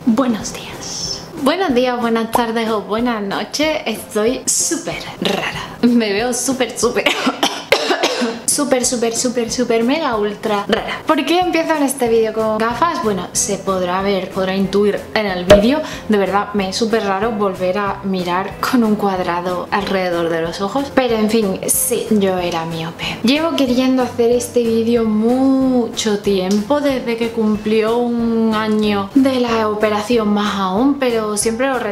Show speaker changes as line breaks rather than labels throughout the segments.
Buenos días. Buenos días, buenas tardes o buenas noches. Estoy súper rara. Me veo súper súper mega ultra rara. ¿Por qué empiezo en este vídeo con gafas? Bueno, se podrá ver, podrá intuir en el vídeo. De verdad, me es súper raro volver a mirar con un cuadrado alrededor de los ojos. Pero en fin, sí, yo era miope. Llevo queriendo hacer este vídeo mucho tiempo, desde que cumplió un año de la operación más aún, pero siempre lo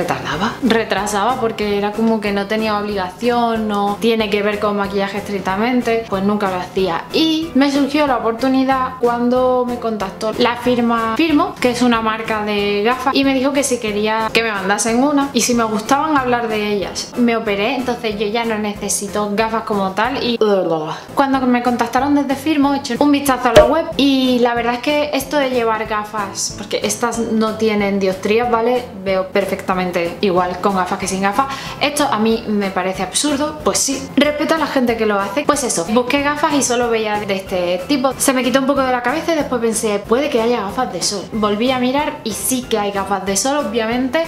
retrasaba porque era como que no tenía obligación, no tiene que ver con maquillaje estrictamente, pues nunca lo hacía. Y me surgió la oportunidad cuando me contactó la firma Firmo, que es una marca de gafas, y me dijo que si quería que me mandasen una y si me gustaban hablar de ellas. Me operé, entonces yo ya no necesito gafas como tal, y cuando me contactaron desde Firmo eché un vistazo a la web y la verdad es que esto de llevar gafas, porque estas no tienen dioptrías, ¿vale? Veo perfectamente igual con gafas que sin gafas. Esto a mí me parece absurdo, pues sí. Respeto a la gente que lo hace. Pues eso, busqué gafas y solo veía de este tipo. Se me quitó un poco de la cabeza y después pensé, puede que haya gafas de sol. Volví a mirar y sí que hay gafas de sol, obviamente.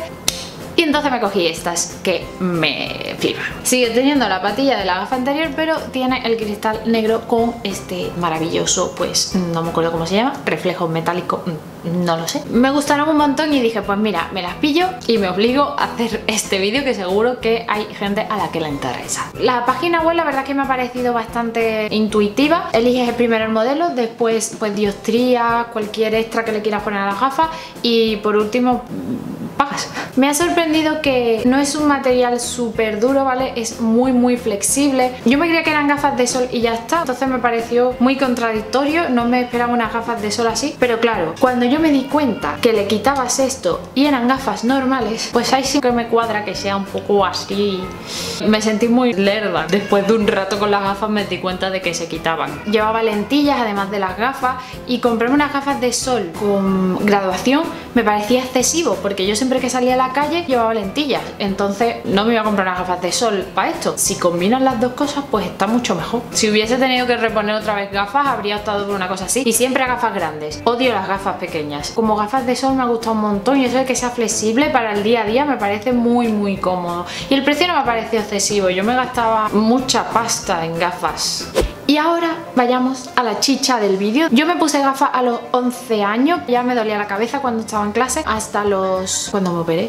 Y entonces me cogí estas, que me flipan. Sigue teniendo la patilla de la gafa anterior, pero tiene el cristal negro con este maravilloso, pues no me acuerdo cómo se llama, reflejo metálico, no lo sé. Me gustaron un montón y dije, pues mira, me las pillo y me obligo a hacer este vídeo, que seguro que hay gente a la que le interesa. La página web la verdad que me ha parecido bastante intuitiva. Eliges primero el modelo, después pues dioptría, cualquier extra que le quieras poner a las gafas y por último pagas. Me ha sorprendido que no es un material súper duro, ¿vale? Es muy flexible. Yo me creía que eran gafas de sol y ya está, entonces me pareció muy contradictorio, no me esperaba unas gafas de sol así, pero claro, cuando yo me di cuenta que le quitabas esto y eran gafas normales, pues ahí sí que me cuadra que sea un poco así. Me sentí muy lerda. Después de un rato con las gafas me di cuenta de que se quitaban. Llevaba lentillas además de las gafas y comprarme unas gafas de sol con graduación me parecía excesivo, porque yo siempre que salía a la calle llevaba lentillas, entonces no me iba a comprar unas gafas de sol para esto. Si combinan las dos cosas, pues está mucho mejor. Si hubiese tenido que reponer otra vez gafas, habría optado por una cosa así. Y siempre gafas grandes. Odio las gafas pequeñas. Como gafas de sol me ha gustado un montón, y eso de que sea flexible para el día a día me parece muy cómodo. Y el precio no me ha parecido excesivo. Yo me gastaba mucha pasta en gafas. Y ahora vayamos a la chicha del vídeo. Yo me puse gafas a los 11 años, ya me dolía la cabeza cuando estaba en clase, hasta los... ¿cuándo me operé?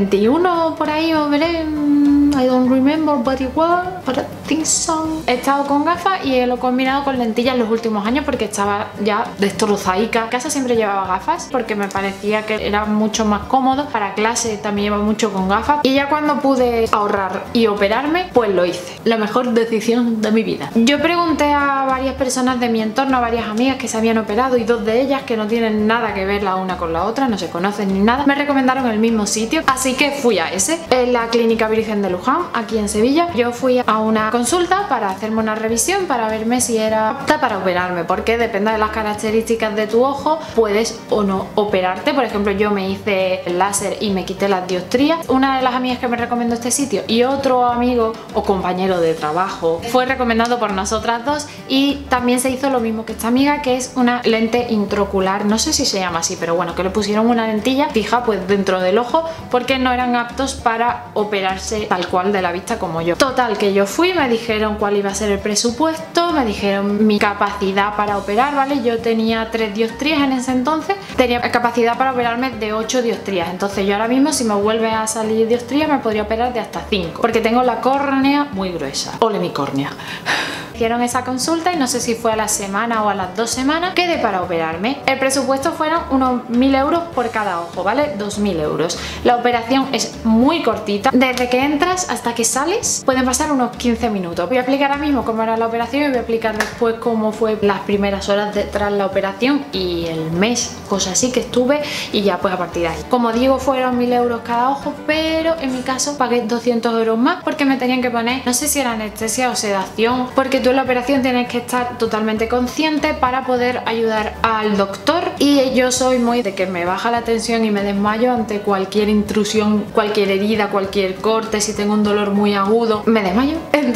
21 por ahí me operé, I don't remember but it was, but I think so. He estado con gafas y lo he combinado con lentillas en los últimos años porque estaba ya destrozaica. En casa siempre llevaba gafas porque me parecía que era mucho más cómodo. Para clase también llevaba mucho con gafas y ya cuando pude ahorrar y operarme, pues lo hice. La mejor decisión de mi vida. Yo pregunté a varias personas de mi entorno, a varias amigas que se habían operado, y dos de ellas, que no tienen nada que ver la una con la otra, no se conocen ni nada, me recomendaron el mismo sitio, así que fui a ese, en la Clínica Virgen de Luján, aquí en Sevilla. Yo fui a una consulta para hacerme una revisión, para verme si era apta para operarme, porque depende de las características de tu ojo, puedes o no operarte. Por ejemplo, yo me hice el láser y me quité las dioptrías. Una de las amigas que me recomendó este sitio y otro amigo o compañero de trabajo fue recomendado por nosotras dos, y también se hizo lo mismo que esta amiga, que es una lente intraocular, no sé si se llama así, pero bueno, que le pusieron una lentilla fija pues dentro del ojo porque no eran aptos para operarse tal cual de la vista como yo. Total, que yo fui, me dijeron cuál iba a ser el presupuesto, me dijeron mi capacidad para operar, ¿vale? Yo tenía 3 dioptrías en ese entonces, tenía capacidad para operarme de 8 dioptrías, entonces yo ahora mismo si me vuelve a salir dioptría me podría operar de hasta 5, porque tengo la córnea muy gruesa. Ole mi córnea. Hicieron esa consulta y no sé si fue a la semana o a las 2 semanas quedé para operarme. El presupuesto fueron unos 1000 euros por cada ojo, ¿vale? 2000 euros. La operación es muy cortita. Desde que entras hasta que sales pueden pasar unos 15 minutos. Voy a explicar ahora mismo cómo era la operación y voy a explicar después cómo fue las primeras horas tras la operación y el mes, cosas así que estuve, y ya pues a partir de ahí. Como digo, fueron 1000 euros cada ojo, pero en mi caso pagué 200 euros más porque me tenían que poner, no sé si era anestesia o sedación, porque tú en la operación tienes que estar totalmente consciente para poder ayudar al doctor, y yo soy muy de que me baja la tensión y me desmayo ante cualquier intrusión, cualquier herida, cualquier corte. Si tengo un dolor muy agudo me desmayo. Entonces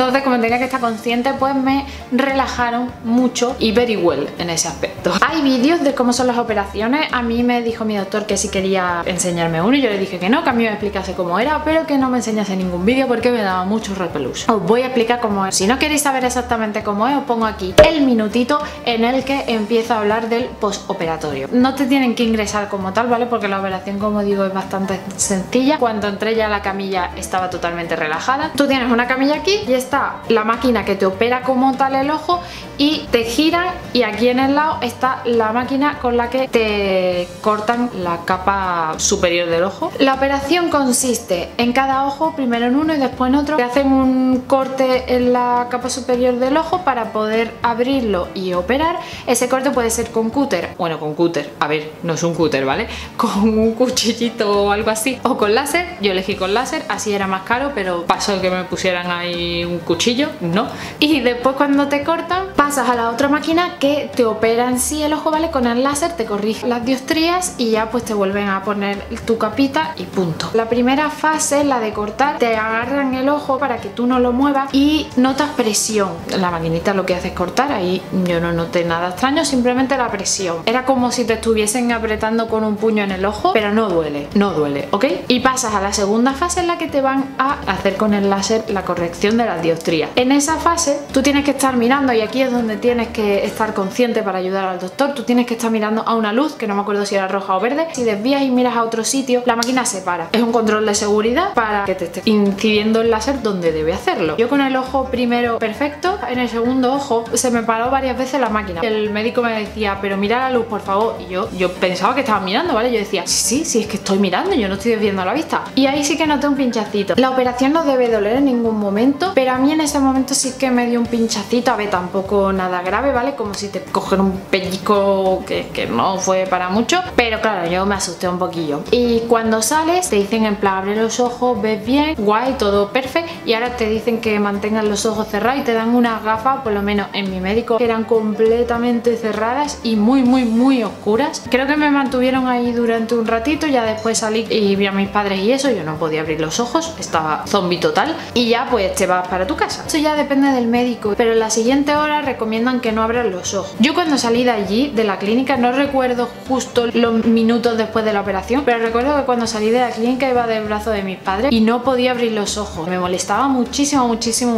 Entonces, como tenía que estar consciente, pues me relajaron mucho y very well en ese aspecto. Hay vídeos de cómo son las operaciones. A mí me dijo mi doctor que si quería enseñarme uno y yo le dije que no, que a mí me explicase cómo era, pero que no me enseñase ningún vídeo porque me daba mucho repelús. Os voy a explicar cómo es. Si no queréis saber exactamente cómo es, os pongo aquí el minutito en el que empiezo a hablar del postoperatorio. No te tienen que ingresar como tal, ¿vale? Porque la operación, como digo, es bastante sencilla. Cuando entré ya a la camilla estaba totalmente relajada. Tú tienes una camilla aquí y está la máquina que te opera como tal el ojo y te giran, y aquí en el lado está la máquina con la que te cortan la capa superior del ojo. La operación consiste en cada ojo, primero en uno y después en otro. Te hacen un corte en la capa superior del ojo para poder abrirlo y operar. Ese corte puede ser con cúter, bueno, con cúter, a ver, no es un cúter, ¿vale? Con un cuchillito o algo así, o con láser. Yo elegí con láser, así era más caro, pero pasó que me pusieran ahí un cuchillo, no. Y después, cuando te cortan, pasas a la otra máquina que te opera en sí el ojo, ¿vale? Con el láser te corrige las dioptrías y ya pues te vuelven a poner tu capita y punto. La primera fase, la de cortar, te agarran el ojo para que tú no lo muevas y notas presión. La maquinita lo que hace es cortar, ahí yo no noté nada extraño, simplemente la presión. Era como si te estuviesen apretando con un puño en el ojo, pero no duele, no duele, ¿ok? Y pasas a la segunda fase en la que te van a hacer con el láser la corrección de las dioptrías. En esa fase tú tienes que estar mirando, y aquí es donde tienes que estar consciente para ayudar al doctor. Tú tienes que estar mirando a una luz, que no me acuerdo si era roja o verde. Si desvías y miras a otro sitio, la máquina se para. Es un control de seguridad para que te esté incidiendo el láser donde debe hacerlo. Yo con el ojo primero perfecto, en el segundo ojo se me paró varias veces la máquina. El médico me decía, pero mira la luz, por favor. Y yo pensaba que estaba mirando, ¿vale? Yo decía, sí, es que estoy mirando, yo no estoy desviando la vista. Y ahí sí que noté un pinchacito. La operación no debe doler en ningún momento, pero a mí en ese momento sí que me dio un pinchacito. A ver, tampoco nada grave, ¿vale? Como si te cogen un pellizco que no fue para mucho, pero claro, yo me asusté un poquillo. Y cuando sales te dicen en plan, abre los ojos, ves bien, guay, todo perfecto, y ahora te dicen que mantengas los ojos cerrados y te dan unas gafas, por lo menos en mi médico, que eran completamente cerradas y muy oscuras. Creo que me mantuvieron ahí durante un ratito, ya después salí y vi a mis padres y eso, yo no podía abrir los ojos, estaba zombie total, y ya pues te vas para tu casa. Eso ya depende del médico, pero en la siguiente hora recomiendan que no abras los ojos. Yo cuando salí de allí, de la clínica, no recuerdo justo los minutos después de la operación, pero recuerdo que cuando salí de la clínica iba del brazo de mis padres y no podía abrir los ojos. Me molestaba muchísimo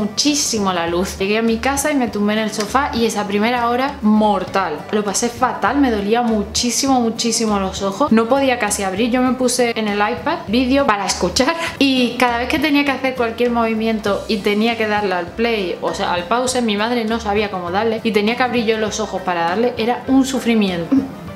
la luz. Llegué a mi casa y me tumbé en el sofá y esa primera hora mortal. Lo pasé fatal, me dolía muchísimo los ojos. No podía casi abrir. Yo me puse en el iPad vídeo para escuchar y cada vez que tenía que hacer cualquier movimiento y tenía que darle al play, o sea, al pause, mi madre no sabía cómo darle y tenía que abrir yo los ojos para darle. Era un sufrimiento.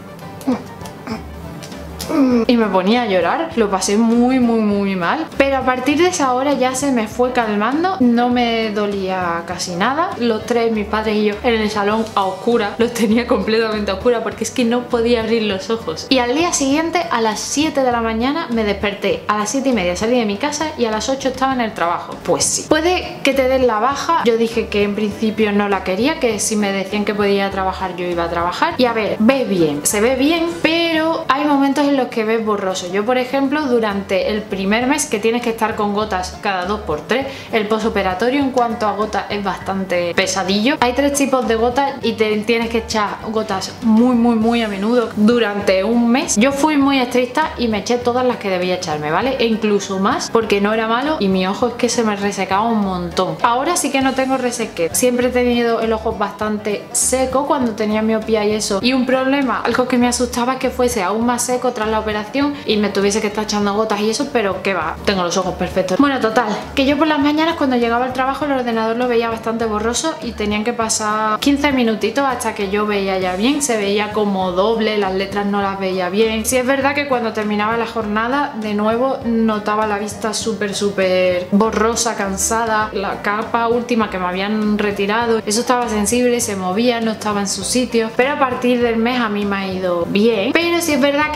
Y me ponía a llorar, lo pasé muy mal, pero a partir de esa hora ya se me fue calmando, no me dolía casi nada. Los tres, mis padres y yo, en el salón a oscuras, los tenía completamente a oscuras porque es que no podía abrir los ojos. Y al día siguiente, a las 7 de la mañana, me desperté. A las 7:30 salí de mi casa y a las 8 estaba en el trabajo. Pues sí. Puede que te den la baja. Yo dije que en principio no la quería, que si me decían que podía trabajar yo iba a trabajar. Y a ver, ves bien, se ve bien, pero hay momentos en los que ves borroso. Yo, por ejemplo, durante el primer mes, que tienes que estar con gotas cada 2×3, el posoperatorio en cuanto a gotas es bastante pesadillo. Hay 3 tipos de gotas y te tienes que echar gotas muy a menudo durante un mes. Yo fui muy estricta y me eché todas las que debía echarme, ¿vale? E incluso más, porque no era malo y mi ojo es que se me resecaba un montón. Ahora sí que no tengo resequez. Siempre he tenido el ojo bastante seco cuando tenía miopía y eso. Y un problema, algo que me asustaba, es que fuese aún más seco tras la operación y me tuviese que estar echando gotas y eso, pero que va, tengo los ojos perfectos. Bueno, total, que yo por las mañanas cuando llegaba al trabajo el ordenador lo veía bastante borroso y tenían que pasar 15 minutitos hasta que yo veía ya bien. Se veía como doble, las letras no las veía bien. Sí es verdad que cuando terminaba la jornada de nuevo notaba la vista súper borrosa, cansada. La capa última que me habían retirado, eso estaba sensible, se movía, no estaba en su sitio, pero a partir del mes a mí me ha ido bien. Pero sí es verdad que en el ojo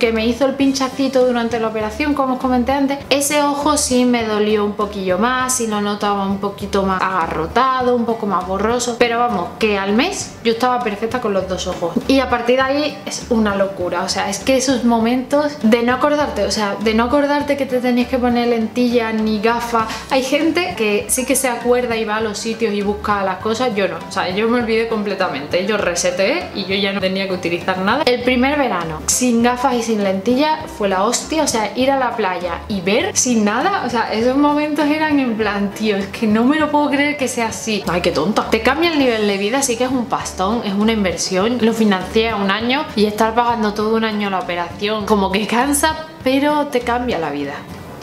que me hizo el pinchacito durante la operación, como os comenté antes, ese ojo sí me dolió un poquillo más y lo notaba un poquito más agarrotado, un poco más borroso, pero vamos, que al mes yo estaba perfecta con los dos ojos. Y a partir de ahí es una locura, o sea, es que esos momentos de no acordarte, o sea, de no acordarte que te tenías que poner lentillas ni gafas. Hay gente que sí que se acuerda y va a los sitios y busca las cosas, yo no, o sea, yo me olvidé completamente, yo reseteé y yo ya no tenía que utilizar nada. El primer verano sin gafas y sin lentillas fue la hostia, o sea, ir a la playa y ver sin nada, o sea, esos momentos eran en plan, tío, es que no me lo puedo creer que sea así. Ay, qué tonta. Te cambia el nivel de vida, sí que es un pastón, es una inversión. Lo financié a un año y estar pagando todo un año la operación como que cansa, pero te cambia la vida.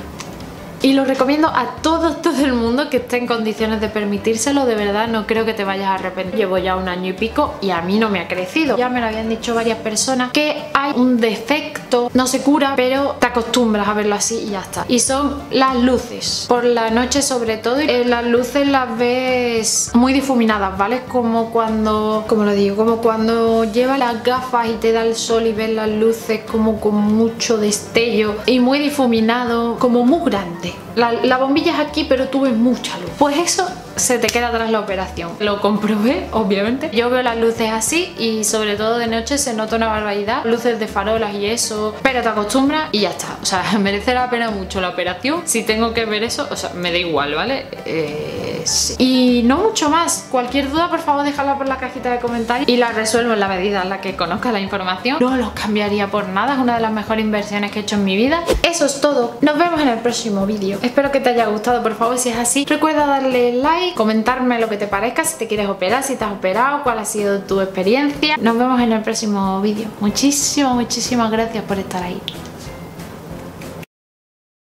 Y lo recomiendo a todo el mundo que esté en condiciones de permitírselo, de verdad, no creo que te vayas a arrepentir. Llevo ya un año y pico y a mí no me ha crecido. Ya me lo habían dicho varias personas que hay un defecto, no se cura, pero te acostumbras a verlo así y ya está. Y son las luces. Por la noche sobre todo, las luces las ves muy difuminadas, ¿vale? Como cuando, como lo digo, como cuando llevas las gafas y te da el sol y ves las luces como con mucho destello y muy difuminado, como muy grande. La bombilla es aquí, pero tú ves mucha luz. Pues eso se te queda tras la operación. Lo comprobé, obviamente. Yo veo las luces así y sobre todo de noche se nota una barbaridad. Luces de farolas y eso, pero te acostumbras y ya está. O sea, merece la pena mucho la operación. Si tengo que ver eso, o sea, me da igual, ¿vale? Sí. Y no mucho más. Cualquier duda, por favor, déjala por la cajita de comentarios y la resuelvo en la medida en la que conozca la información. No los cambiaría por nada. Es una de las mejores inversiones que he hecho en mi vida. Eso es todo. Nos vemos en el próximo vídeo. Espero que te haya gustado, por favor, si es así, recuerda darle like, comentarme lo que te parezca, si te quieres operar, si te has operado, cuál ha sido tu experiencia. Nos vemos en el próximo vídeo. Muchísimas gracias por estar ahí.